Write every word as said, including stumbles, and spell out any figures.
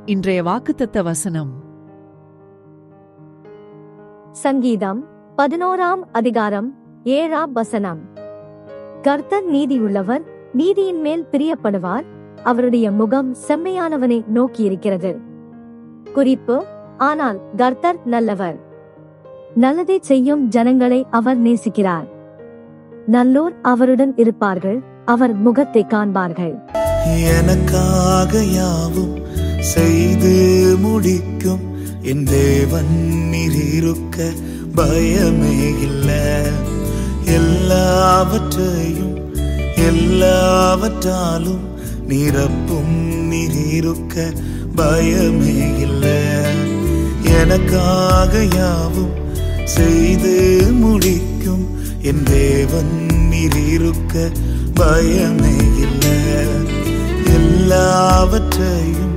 இன்றைய வாக்குத்தத்த வசனம் சங்கீதம் பதினோராம் அதிகாரம் ஏழாம் வசனம். கர்த்தர் நீதியுள்ளவர், நீதியின் மேல் பிரியப்படுவார், அவருடைய முகம் செம்மையானவனை நோக்கியிருக்கிறது. குறிப்பு: ஆனால் கர்த்தர் நல்லவர், நல்லதை செய்யும் ஜனங்களை அவர் நேசிக்கிறார். நல்லோர் அவருடன் இருப்பார்கள், அவர் முகத்தை காண்பார்கள். எனக்காக யாவும் செய்து முடிக்கும் என் தேவன் நீரிருக்க பயமே இல்ல. எல்லாவற்றையும் எல்லாவற்றாலும் நிரப்பும் நீரிருக்க பயமே இல்ல. எனக்காக யாவும் செய்து முடிக்கும் என் தேவன் நீரிருக்க பயமே இல்ல. எல்லாவற்றையும்